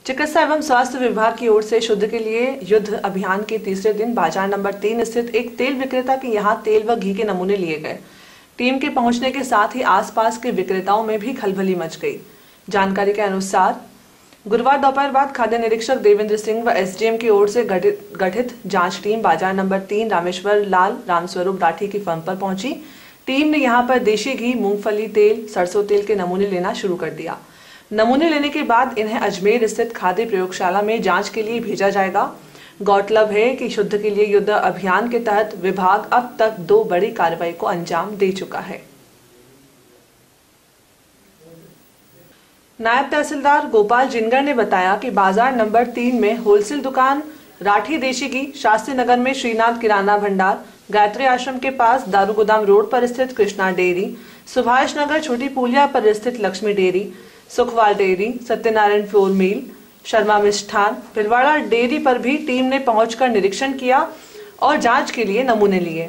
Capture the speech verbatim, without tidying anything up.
चिकित्सा एवं स्वास्थ्य विभाग की ओर से शुद्ध के लिए युद्ध अभियान के तीसरे दिन बाजार नंबर तीन स्थित एक तेल विक्रेता के यहां तेल व घी के नमूने लिए गए। टीम के पहुंचने के साथ ही आसपास के विक्रेताओं में भी खलबली मच गई। जानकारी के अनुसार गुरुवार दोपहर बाद खाद्य निरीक्षक देवेंद्र सिंह व एसडीएम की ओर से गठित गठित जांच टीम बाजार नंबर तीन रामेश्वर लाल रामस्वरूप राठी की फर्म पर पहुंची। टीम ने यहां पर देशी घी, मूंगफली तेल, सरसों तेल के नमूने लेना शुरू कर दिया। नमूने लेने के बाद इन्हें अजमेर स्थित खाद्य प्रयोगशाला में जांच के लिए भेजा जाएगा। गौरतलब है कि शुद्ध के लिए युद्ध अभियान के तहत विभाग अब तक दो बड़ी कार्रवाई को अंजाम दे चुका है। नायब तहसीलदार गोपाल जिनगर ने बताया कि बाजार नंबर तीन में होलसेल दुकान राठी देशी घी, शास्त्री नगर में श्रीनाथ किराना भंडार, गायत्री आश्रम के पास दारू गोदाम रोड पर स्थित कृष्णा डेयरी, सुभाष नगर छोटी पुलिया पर स्थित Lakshmi dairy, Sukhwal dairy, Satyanarayan flour mill, Sharma मिष्ठान, भिलवाड़ा डेयरी पर भी टीम ने पहुंचकर निरीक्षण किया और जांच के लिए नमूने लिए।